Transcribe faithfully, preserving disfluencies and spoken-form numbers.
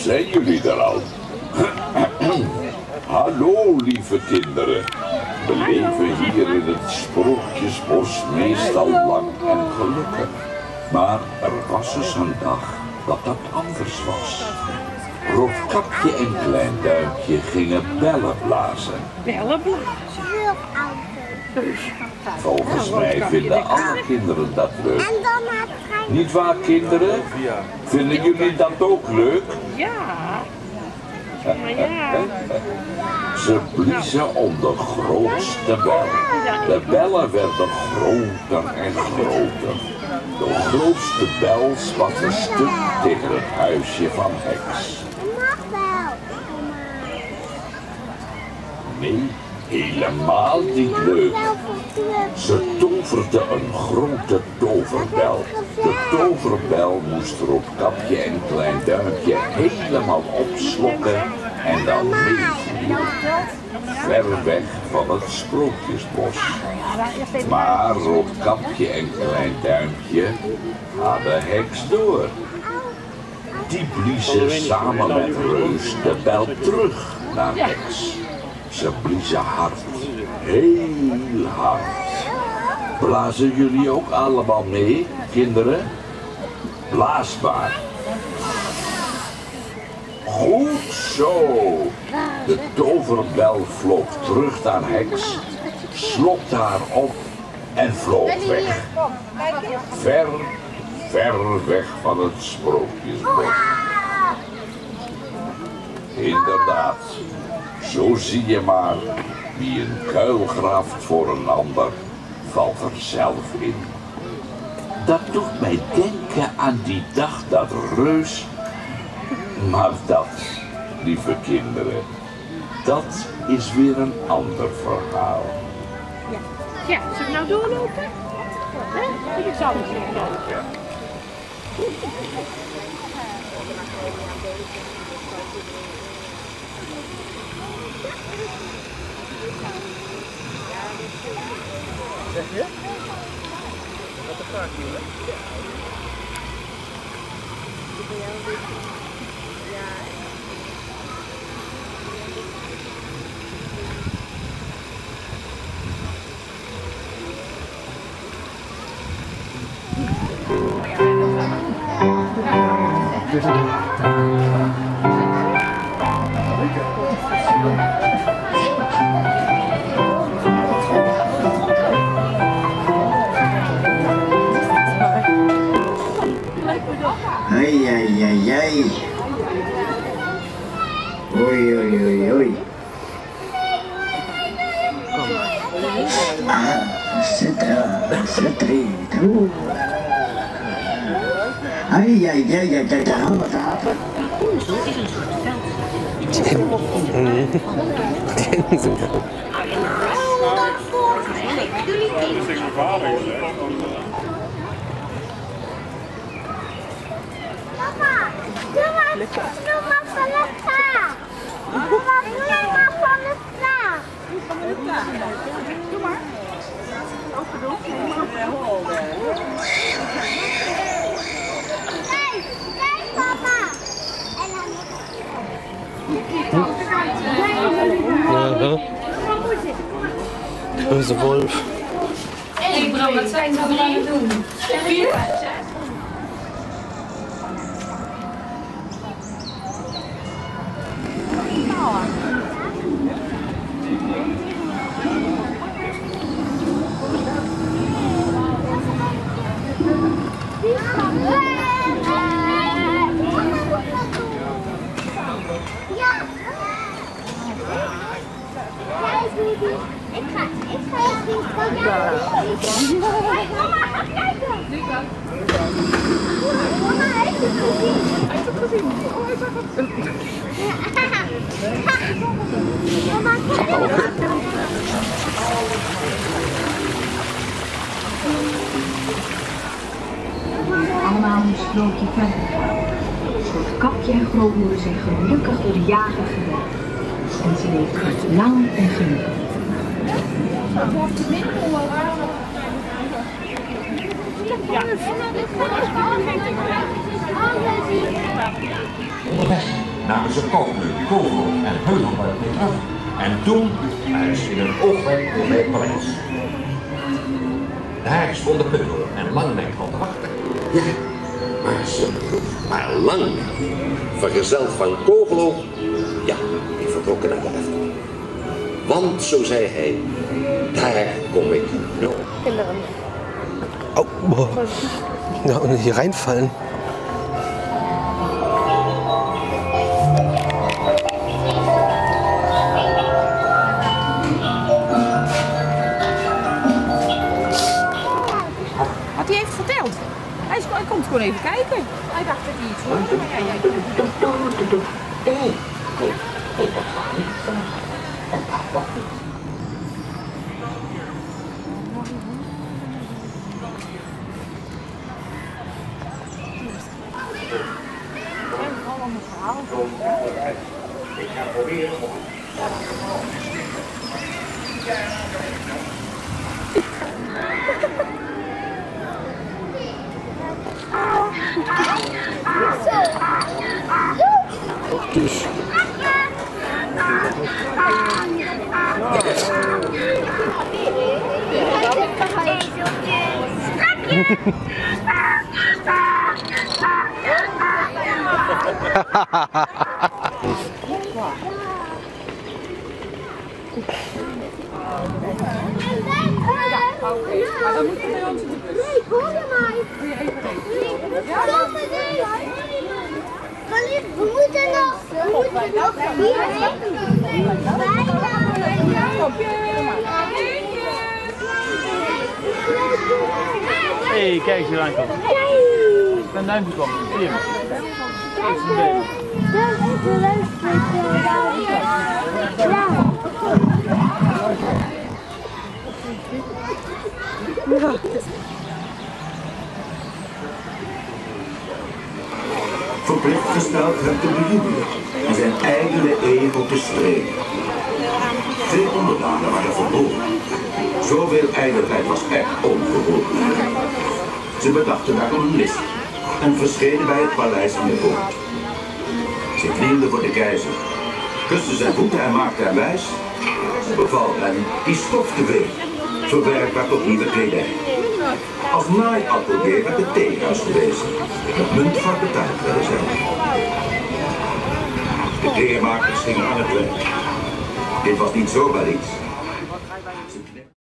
zijn jullie er al? Hallo, lieve kinderen. We leven hier in het Sprookjesbos meestal lang en gelukkig. Maar er was dus een dag dat dat anders was. Roodkapje en Klein Duimpje gingen bellen blazen. Bellen blazen? Volgens mij vinden alle kinderen dat leuk. Niet waar, kinderen? Vinden jullie dat ook leuk? Ja. Ja. Ze bliezen om de grootste bel. De bellen werden groter en groter. De grootste bel was een stuk tegen het huisje van Heks. Nee, helemaal niet leuk. Ze toverde een grote toverbel. De toverbel moest Roodkapje en Klein Duimpje helemaal opslokken en dan meevliegen. Ver weg van het Sprookjesbos. Maar Roodkapje en Klein Duimpje hadden Heks door. Die bliezen samen met Reus de bel terug naar Heks. Ze bliezen hard, heel hard. Blazen jullie ook allemaal mee, kinderen? Blaas maar. Goed zo. De toverbel vloog terug naar Heks, slokte haar op en vloog weg. Ver, ver weg van het Sprookjesbos. Inderdaad. Zo zie je maar, wie een kuil graaft voor een ander, valt er zelf in. Dat doet mij denken aan die dag dat Reus... Maar dat, lieve kinderen, dat is weer een ander verhaal. Ja, ja, zullen we nou doorlopen? Hè? Ik zal het zeggen. Zeg je? Wat een vraag hier, hè? Ai, ai, ai, ai. Oei, oei, oei, oei. Ah, Cetra, Cetrito. Ai, ai, ai, ai, ai, ai, ai. Papa, doe maar, doe maar van de straat. Doe maar, doe maar van de straat. Doe maar. Kijk, kijk papa. En dan Dat is de wolf. Hey bro, wat zijn we aan het doen? Vier? Ik ga, ik ga het doen van jou. Mama, ga kijken. Mama heeft het gezien. Hij heeft het gezien. Oh, hij zag het. Mama, kijk. Allemaal een sprookje verder. Roodkapje en grootmoeder zijn gelukkig door de jager gered. En ze leeft lang en gelukkig. namen ze kookmeuk, kogel en heuvelbuik mee terug. En toen waren ze in een oogwenk voorbij het paleis. Daar stond de beugel en Langenek al te wachten. Ja, maar ze maar lang, vergezeld van Kogelo, ja, die vertrokken naar de Efteling. Want, zo zei hij, daar kom ik nooit. Oh, boah. Ja, und hier reinfallen. Wat hij heeft verteld. Hij, is, hij komt gewoon even kijken. Hij dacht dat hij iets hoorde. Maar ja, jij... Ik ga proberen om... Dus. Maar dan moeten we bij ons in de bus. Nee, hoor je mij? Wil je even rekenen? Stoppen, nee. Maar lief, we moeten nog, we moeten nog hierheen. Hé, hey, kijk eens hier aankomen. Een duimpje kwam. Hier. Dat is een beetje. Dat is een leuk ja. Verplicht gesteld hem te bejubelen en zijn eigen ego te strelen. Twee onderdanen waren verloren. Zoveel ijdelheid was echt ongehoord. Ze bedachten daarom een list en verschenen bij het paleis aan de poort. Ze knielden voor de keizer, kusten zijn voeten en maakten hem wijs. Ze beval hem die stof te wegen, verwerkbaar tot nieuwe kledij. Als naaiatelier werd het theehuis gewezen. Het muntvat betaald werden zijn. De kleermakers gingen aan het werk. Dit was niet zomaar iets.